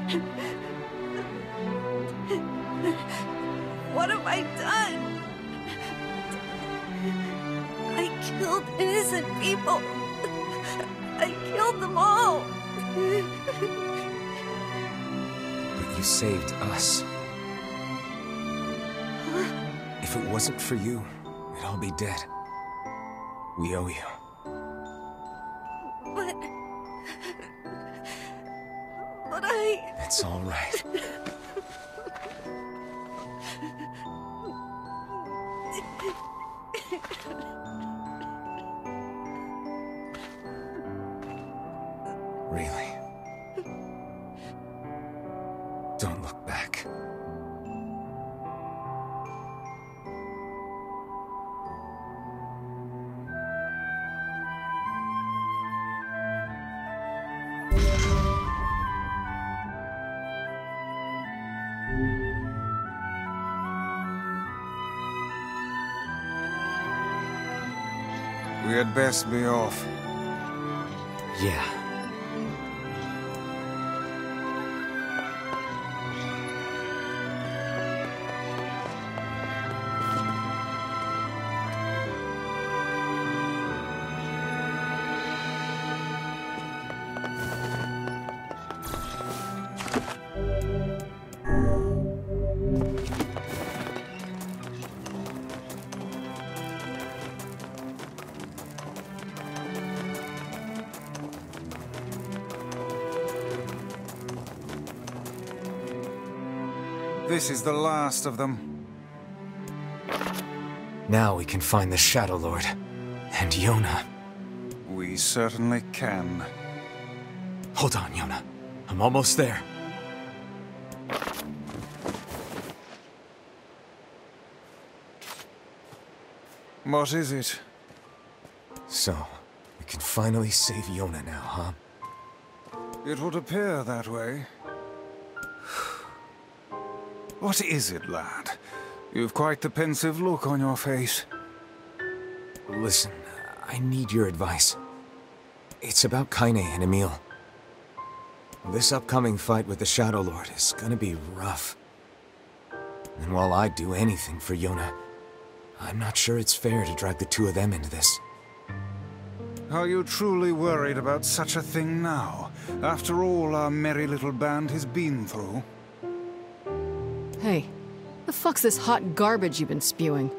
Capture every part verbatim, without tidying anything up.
What have I done? I killed innocent people. I killed them all. But you saved us. If it wasn't for you, we'd all be dead. We owe you. But... But I... It's all right. Really? Don't look back. We had best be off. Yeah. This is the last of them. Now we can find the Shadow Lord. And Yona. We certainly can. Hold on, Yona. I'm almost there. What is it? So, we can finally save Yona now, huh? It would appear that way. What is it, lad? You've quite the pensive look on your face. Listen, I need your advice. It's about Kaine and Emil. This upcoming fight with the Shadow Lord is gonna be rough. And while I'd do anything for Yona, I'm not sure it's fair to drag the two of them into this. Are you truly worried about such a thing now, after all our merry little band has been through? Hey, the fuck's this hot garbage you've been spewing?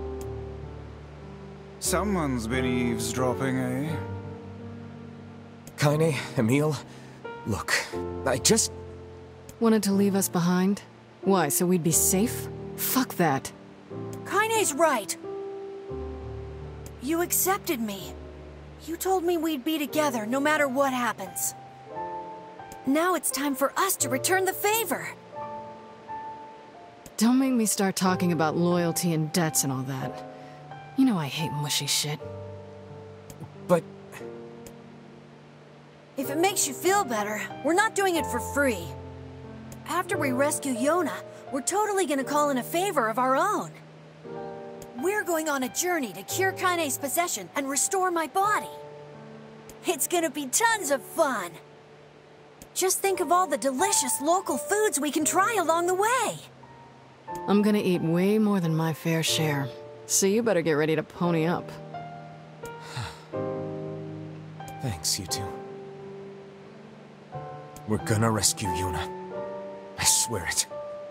Someone's been eavesdropping, eh? Kaine, Emil, look, I just... Wanted to leave us behind? Why, so we'd be safe? Fuck that. Kaine's right. You accepted me. You told me we'd be together no matter what happens. Now it's time for us to return the favor. Don't make me start talking about loyalty and debts and all that. You know I hate mushy shit. But... If it makes you feel better, we're not doing it for free. After we rescue Yona, we're totally gonna call in a favor of our own. We're going on a journey to cure Kaine's possession and restore my body. It's gonna be tons of fun. Just think of all the delicious local foods we can try along the way. I'm gonna eat way more than my fair share, so you better get ready to pony up. Thanks, you two. We're gonna rescue Yona. I swear it.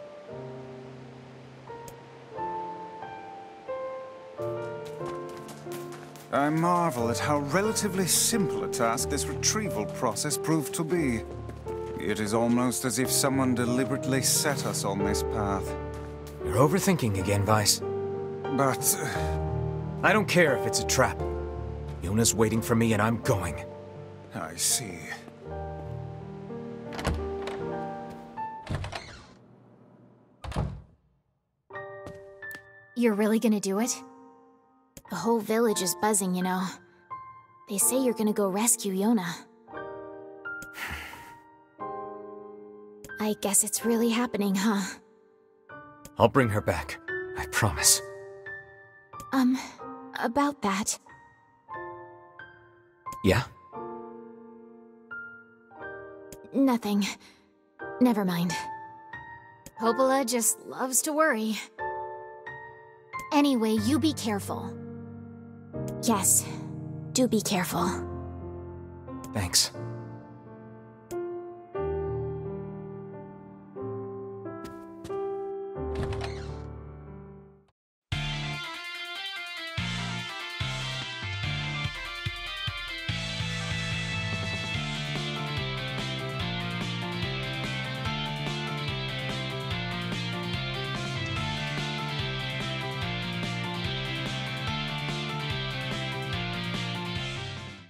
I marvel at how relatively simple a task this retrieval process proved to be. It is almost as if someone deliberately set us on this path. You're overthinking again, Weiss. But... I don't care if it's a trap. Yona's waiting for me and I'm going. I see. You're really gonna do it? The whole village is buzzing, you know. They say you're gonna go rescue Yona. I guess it's really happening, huh? I'll bring her back. I promise. Um, about that. Yeah? Nothing. Never mind. Popola just loves to worry. Anyway, you be careful. Yes, do be careful. Thanks.